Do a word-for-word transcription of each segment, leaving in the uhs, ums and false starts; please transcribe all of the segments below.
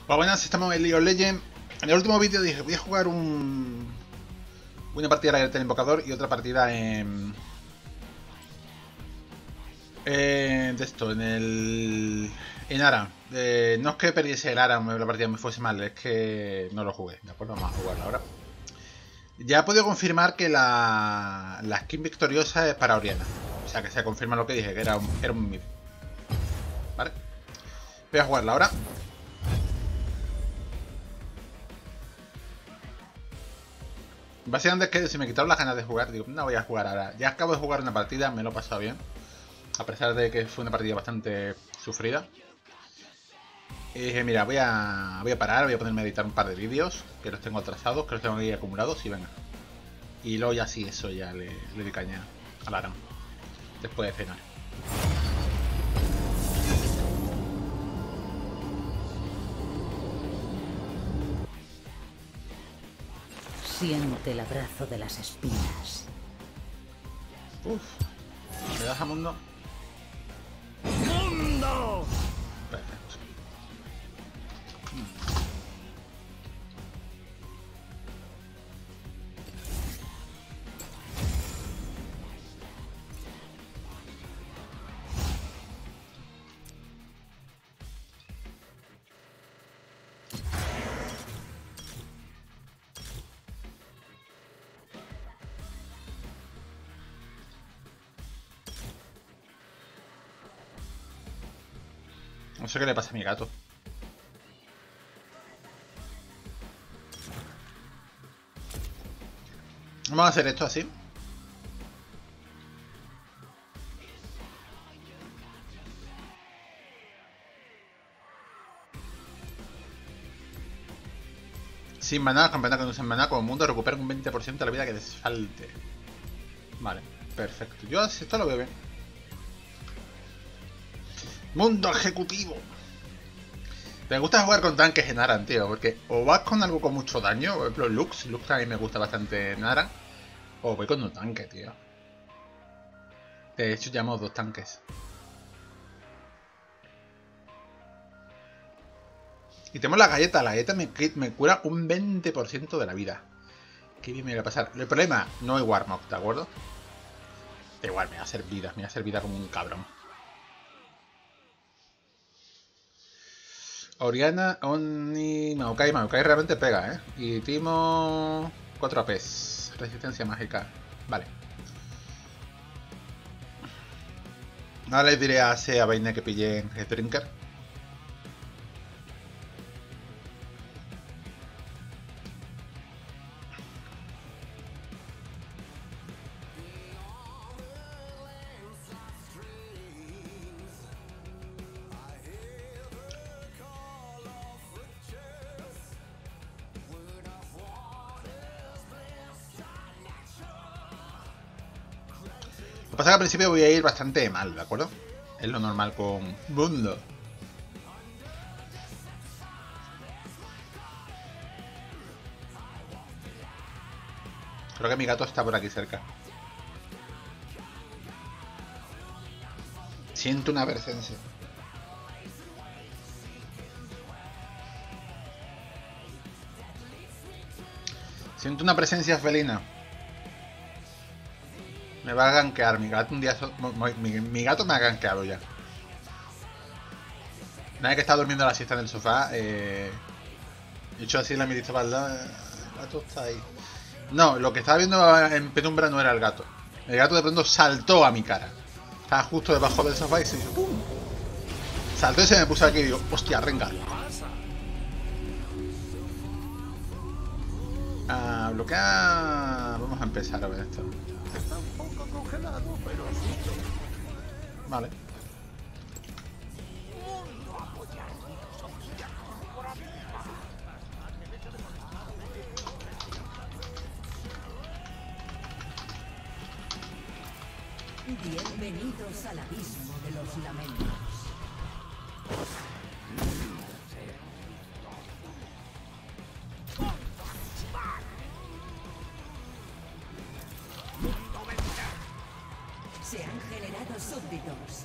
Pues buenas, estamos en League of Legends. En el último vídeo dije, voy a jugar un... una partida del invocador y otra partida en... Eh, de esto, en el... en Ara. Eh, no es que perdiese el Ara, la partida me fuese mal, es que no lo jugué. De acuerdo, vamos a jugarlo ahora. Ya he podido confirmar que la, la skin victoriosa es para Oriana. O sea que se confirma lo que dije, que era un, era un mid. Vale. Voy a jugarla ahora. Básicamente es que si me quitaron las ganas de jugar, digo, no voy a jugar ahora. Ya acabo de jugar una partida, me lo he pasado bien. A pesar de que fue una partida bastante sufrida. Y dije, mira, voy a, voy a parar, voy a ponerme a editar un par de vídeos, que los tengo atrasados, que los tengo ahí acumulados y venga. Y luego ya sí, eso ya le, le di caña al Aram. Después de cenar. Siente el abrazo de las espinas. Uf. ¿Me das a mundo? ¡Mundo! Perfecto. No sé qué le pasa a mi gato. Vamos a hacer esto así. Sin maná, campeonato que no usen maná como mundo, recuperen un veinte por ciento de la vida que les falte. Vale, perfecto. Yo esto lo veo bien. Mundo ejecutivo. Me gusta jugar con tanques en Aran, tío, porque o vas con algo con mucho daño, por ejemplo Lux, Lux también me gusta bastante en Aran, o voy con un tanque, tío. De hecho, llevamos dos tanques. Y tenemos la galleta, la galleta me, me cura un veinte por ciento de la vida. Qué bien me va a pasar. El problema, no hay Warmog, ¿de acuerdo? Da igual, me va a hacer vida, me va a hacer vida como un cabrón. Oriana, Oni, Maokai, Maokai realmente pega, ¿eh? Y Timo... cuatro A Ps. Resistencia mágica. Vale. Ahora les diré a ese a Vaine que pille en Drinker. Lo que pasa es que al principio voy a ir bastante mal, ¿de acuerdo? Es lo normal con Mundo. Creo que mi gato está por aquí cerca. Siento una presencia. Siento una presencia felina. Me va a gankear, mi gato un día... So mi, mi gato me ha gankeado ya. Una vez que está durmiendo la siesta en el sofá, eh... he hecho así la mirita para el lado, el gato está ahí. No, lo que estaba viendo en penumbra no era el gato. El gato de pronto saltó a mi cara. Estaba justo debajo del sofá y se hizo ¡pum! Saltó y se me puso aquí y digo, hostia, renga. Ah, bloquea... Vamos a empezar a ver esto. Está un poco congelado, pero asusto. Vale. Bienvenidos al abismo de los lamentos. Se han generado súbditos.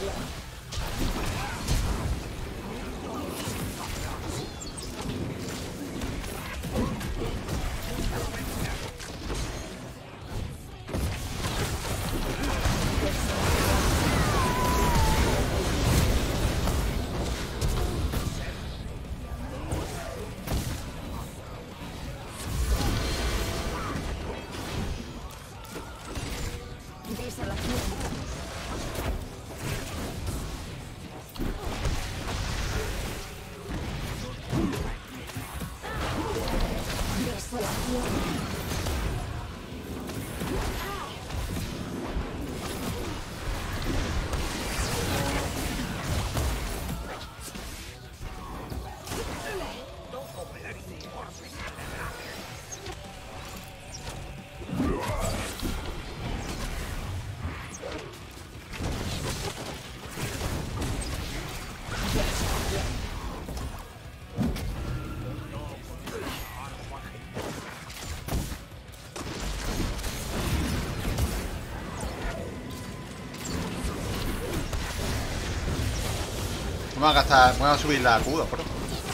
Vamos a gastar, vamos a subir la Q, bro.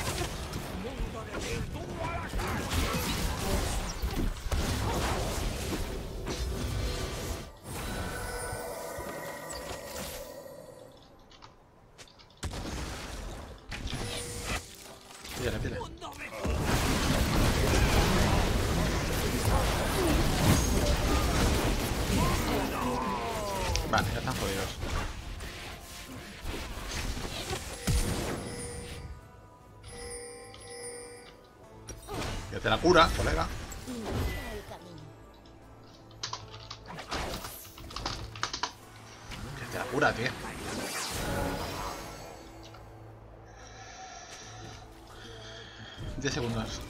Píllale, píllale. Vale, ya están jodidos. Que te la cura, colega. Que te la cura, tío. diez segundos.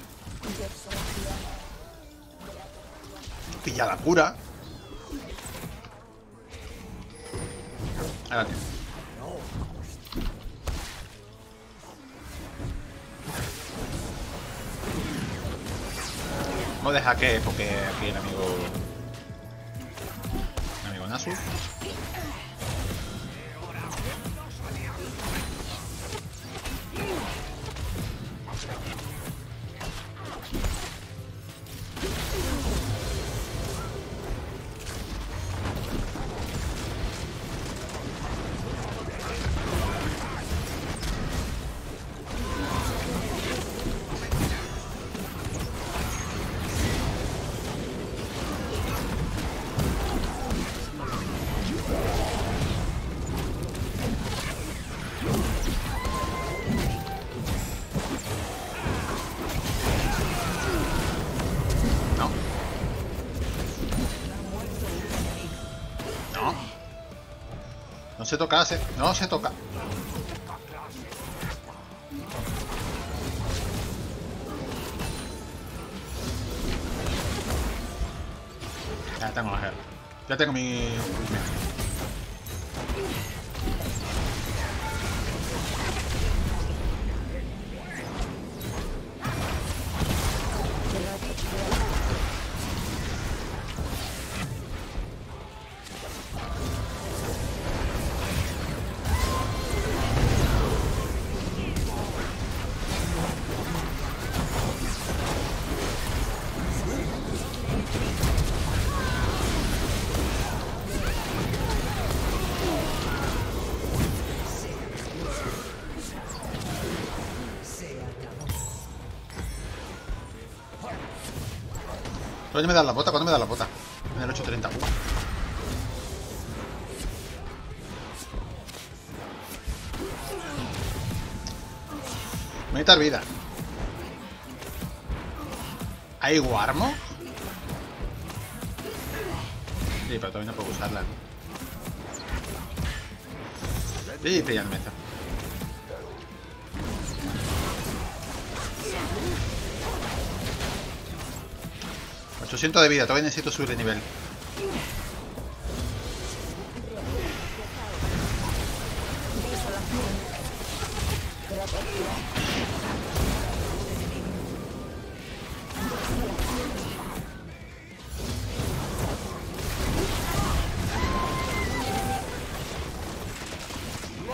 Pilla la cura. Ahora, tío. Vamos a dejar que, porque aquí el amigo... El amigo Nasu. No se toca, se... no se toca. Ya tengo la gel. Ya tengo mi... ¿Cuándo me das la bota? ¿Cuándo me das la bota? En el ocho treinta. Uh. Me necesita vida. ¿Hay Warmo? Sí, pero todavía no puedo usarla. Sí, ya no me está. ochocientos de vida, todavía necesito subir de nivel.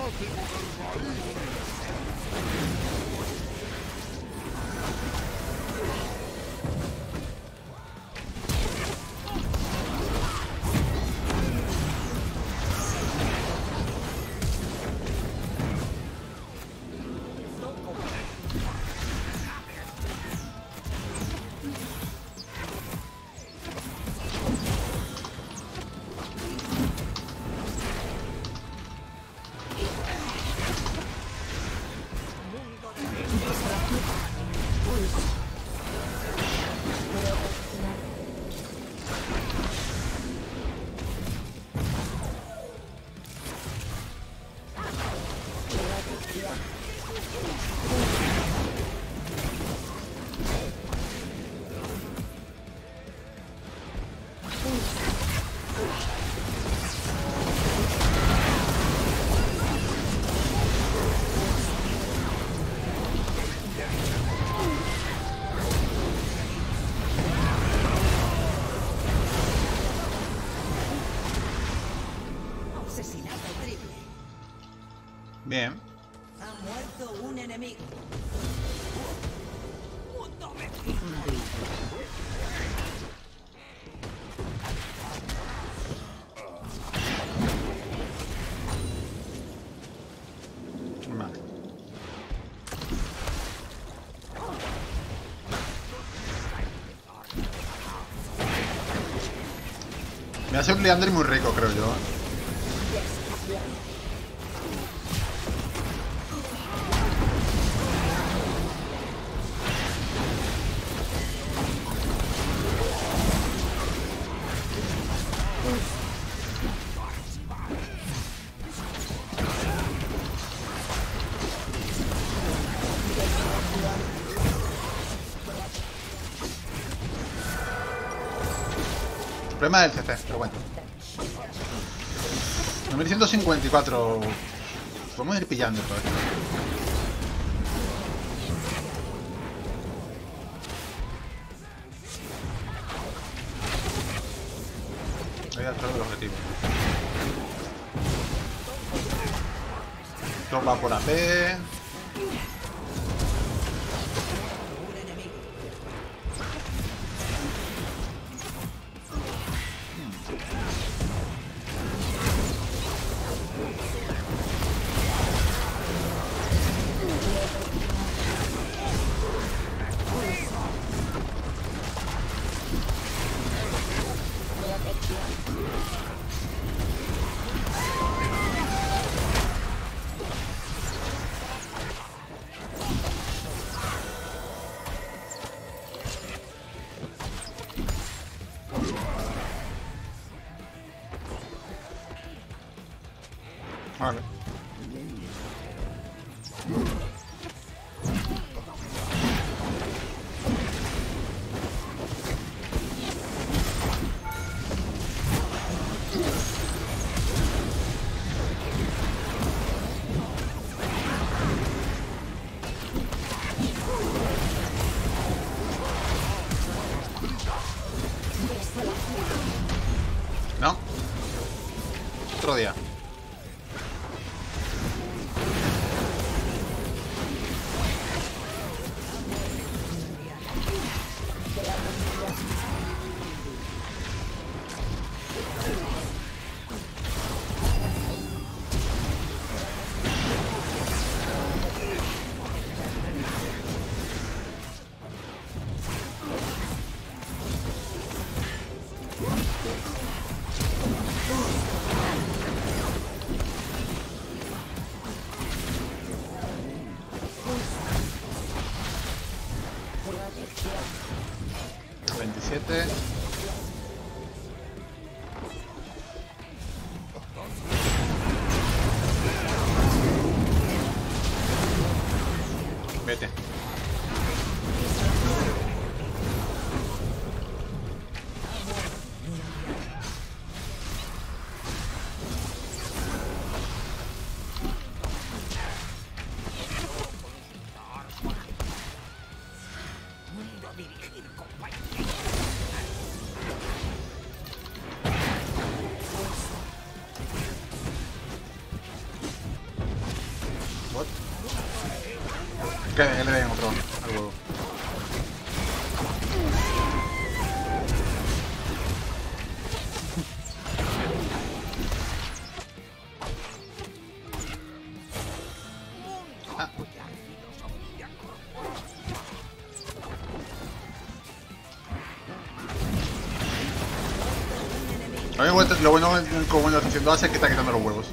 Bien. Ha muerto un enemigo. Vale. Me hace un Liandry muy rico, creo yo. El problema del C C, pero bueno. mil ciento cincuenta y cuatro. Vamos a ir pillando todo esto. Voy a hacer el objetivo. Esto va por A P. Vale. No. Otro día. veintisiete. Vete. Que le den otro al huevo. Ah. A mí lo bueno como bueno está haciendo Ace es que está quitando los huevos.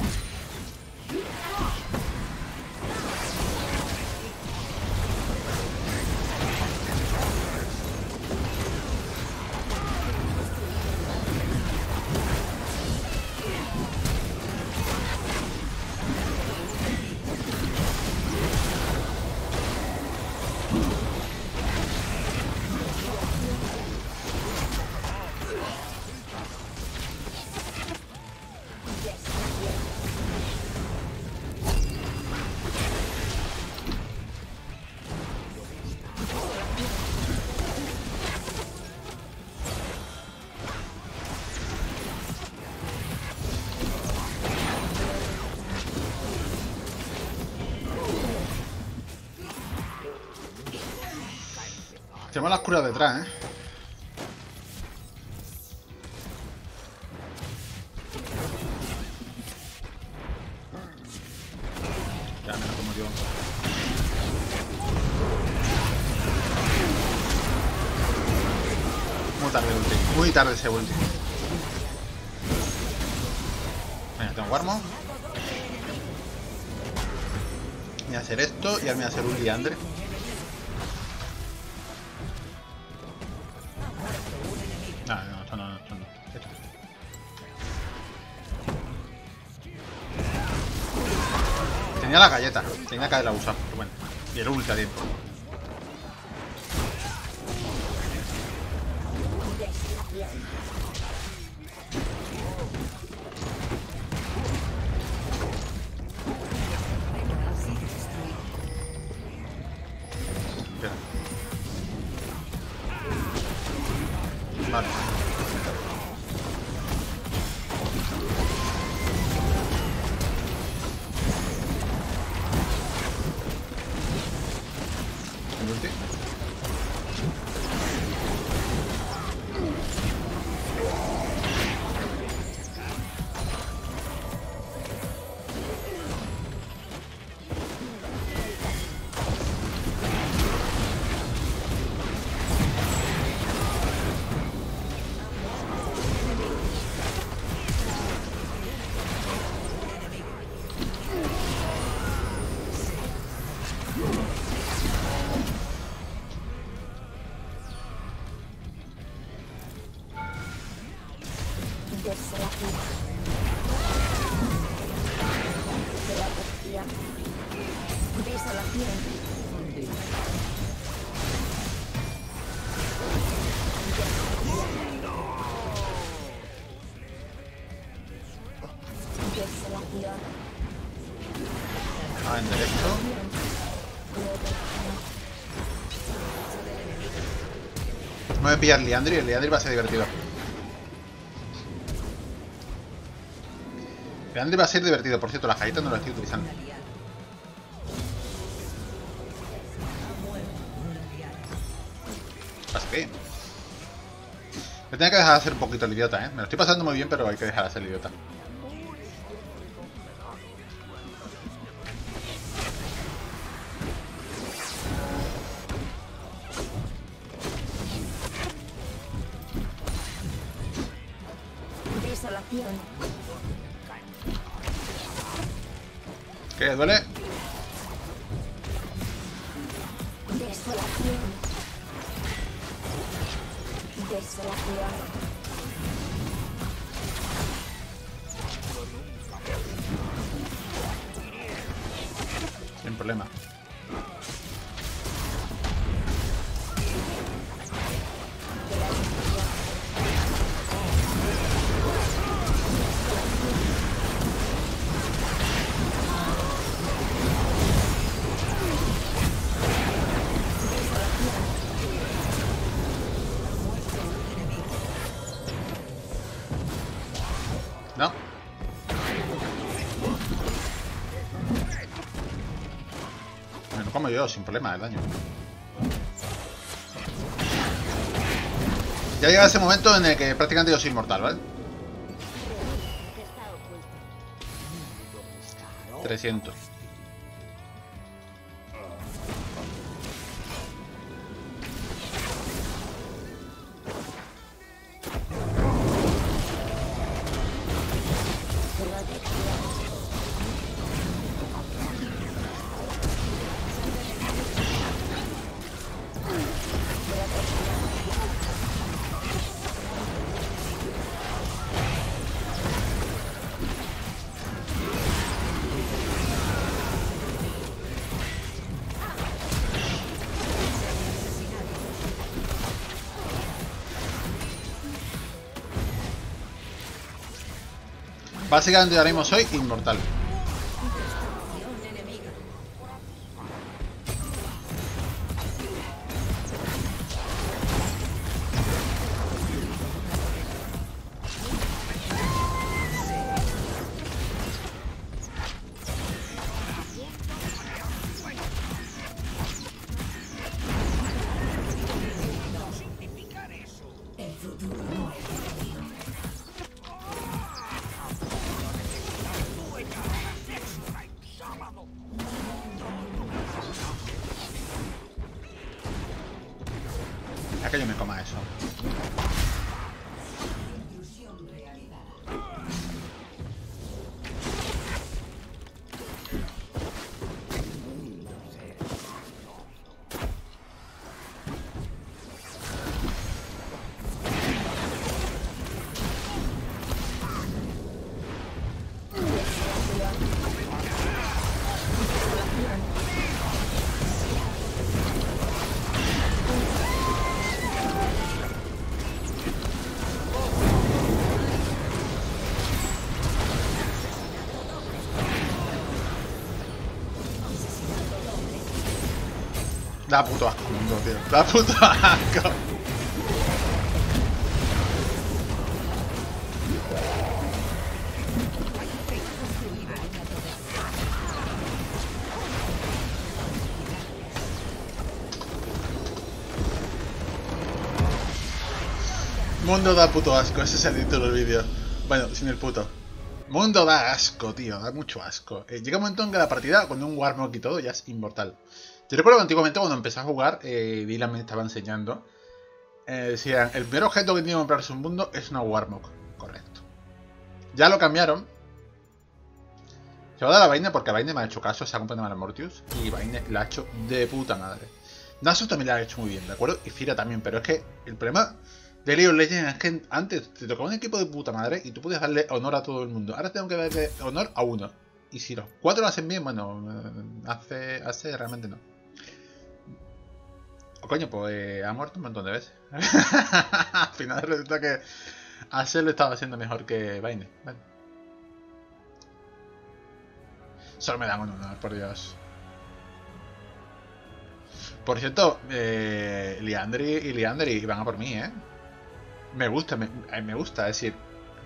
Tenemos las curas detrás, eh. Ya me lo como yo. Muy tarde el ulti. Muy tarde ese ulti. Venga, tengo Warmo. Voy a hacer esto y ahora me voy a hacer un Liandre. No, no, esto no, esto no. Esto. Tenía la galleta, tenía que haberla usado, pero bueno. Y el ulti a tiempo. Bien. Vale. ¿El ulti? Ah, en directo. Me voy a pillar Liandry, el Liandry va a ser divertido. Liandry va a ser divertido, por cierto, las galletas no las estoy utilizando. Pasa que... Me tenía que dejar de hacer un poquito el idiota, ¿eh? Me lo estoy pasando muy bien, pero hay que dejar de hacer el idiota. ¿Qué? ¿Duele? Desolación. Desolación. Sin problema. No. como yo, sin problema, el daño. Ya llega ese momento en el que prácticamente yo soy inmortal, ¿vale? trescientos. Básicamente ahora mismo soy inmortal. Que yo me coma eso. Da puto asco, mundo, tío. Da puto asco. Mundo da puto asco, ese es el título del vídeo. Bueno, sin el puto. Mundo da asco, tío, da mucho asco. Eh, llega un momento en que la partida, con un Warmog y todo, ya es inmortal. Yo recuerdo que antiguamente cuando empecé a jugar, eh, Dylan me estaba enseñando. Eh, decían, el primer objeto que tiene que comprarse un mundo es una Warmog. Correcto. Ya lo cambiaron. Se va a dar a Vayne porque Vayne me ha hecho caso, se ha comprado a Mortius. Y Vayne la ha hecho de puta madre. Nasus también la ha hecho muy bien, ¿de acuerdo? Y Fira también, pero es que el problema de League of Legends es que antes te tocaba un equipo de puta madre y tú podías darle honor a todo el mundo. Ahora tengo que darle honor a uno. Y si los cuatro lo hacen bien, bueno, hace, hace realmente no. Oh, coño, pues eh, ha muerto un montón de veces. Al final resulta que Asher lo estaba haciendo mejor que Vayne. Vale. Solo me dan un honor, por Dios. Por cierto, eh, Liandry y Liandry van a por mí, ¿eh? Me gusta, me, me gusta, es decir...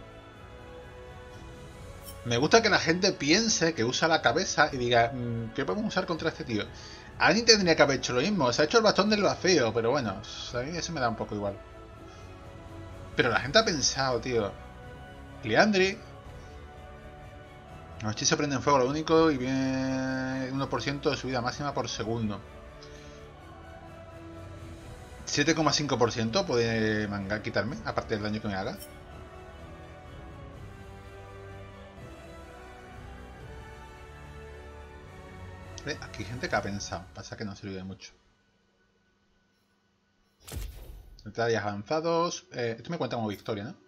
Me gusta que la gente piense, que usa la cabeza y diga, ¿qué podemos usar contra este tío? Alguien tendría que haber hecho lo mismo, se ha hecho el bastón del vacío, pero bueno, a mí eso me da un poco igual. Pero la gente ha pensado, tío. Liandry. Los hechizos prenden fuego, lo único, y viene uno por ciento de subida máxima por segundo. siete coma cinco por ciento puede manga quitarme, aparte del daño que me haga. ¿Ve? Aquí hay gente que ha pensado, pasa que no sirve de mucho. Detalles avanzados. Eh, esto me cuenta como victoria, ¿no?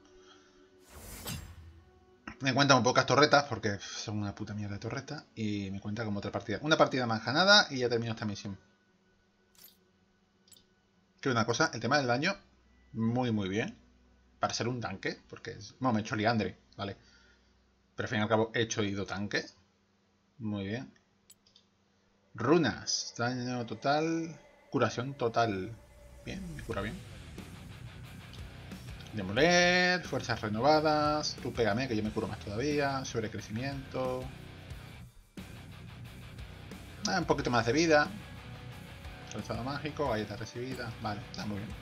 Me cuenta un pocas torretas, porque son una puta mierda de torreta. Y me cuenta como otra partida. Una partida más ganada y ya termino esta misión. Que una cosa, el tema del daño, muy muy bien. Para ser un tanque, porque es... Bueno, me he hecho Liandry, vale. Pero al fin y al cabo he hecho ido tanque. Muy bien. Runas, daño total, curación total. Bien, me cura bien. Demoler, fuerzas renovadas. Tú pégame que yo me curo más todavía. Sobrecrecimiento. Ah, un poquito más de vida. estado mágico, galleta recibida. Vale, está muy bien.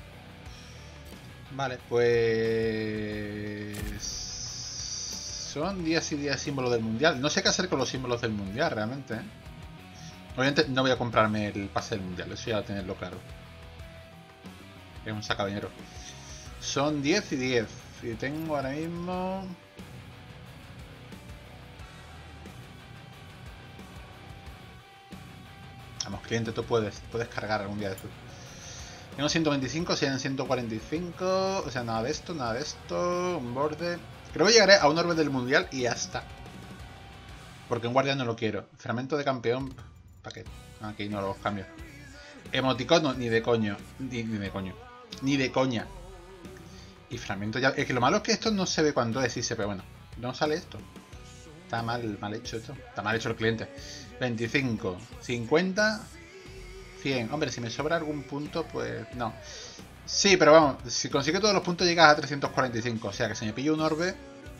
Vale, pues... son días y días símbolos del mundial. No sé qué hacer con los símbolos del mundial realmente, ¿eh? Obviamente no voy a comprarme el pase del mundial, eso ya tenerlo claro. Es un saca dinero. Son diez y diez. Y tengo ahora mismo... Vamos, cliente, tú puedes, puedes cargar algún día de esto. Tengo ciento veinticinco, serían ciento cuarenta y cinco. O sea, nada de esto, nada de esto. Un borde. Creo que llegaré a un orbe del mundial y ya está. Porque un guardián no lo quiero. Fragmento de campeón. ¿Para qué? Aquí no los cambio. Emoticono, ni de coño. Ni, ni de coño. Ni de coña. Y fragmento ya. Es que lo malo es que esto no se ve cuando es y se ve. Bueno, no sale esto. Está mal, mal hecho esto. Está mal hecho el cliente. veinticinco, cincuenta, cien. Hombre, si me sobra algún punto, pues no. Sí, pero vamos, si consigue todos los puntos llegas a trescientos cuarenta y cinco. O sea que si me pillo un orbe...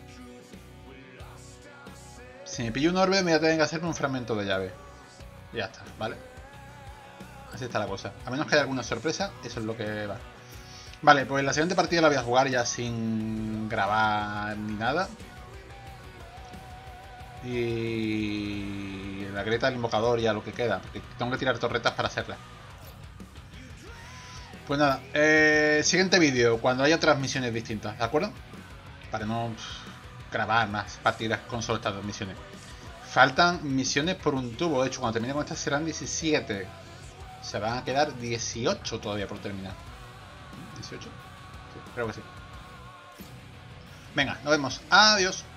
Si me pillo un orbe me voy a tener que hacerme un fragmento de llave. Y ya está, ¿vale? Así está la cosa. A menos que haya alguna sorpresa, eso es lo que va. Vale, pues la siguiente partida la voy a jugar ya sin grabar ni nada. Y la grieta del invocador y a lo que queda, porque tengo que tirar torretas para hacerla. Pues nada, eh, siguiente vídeo cuando haya transmisiones distintas, ¿de acuerdo? Para no pff, grabar más partidas con solo estas dos misiones. Faltan misiones por un tubo, de hecho cuando termine con estas serán diecisiete. Se van a quedar dieciocho todavía por terminar. ¿dieciocho? Sí, creo que sí. Venga, nos vemos. Adiós.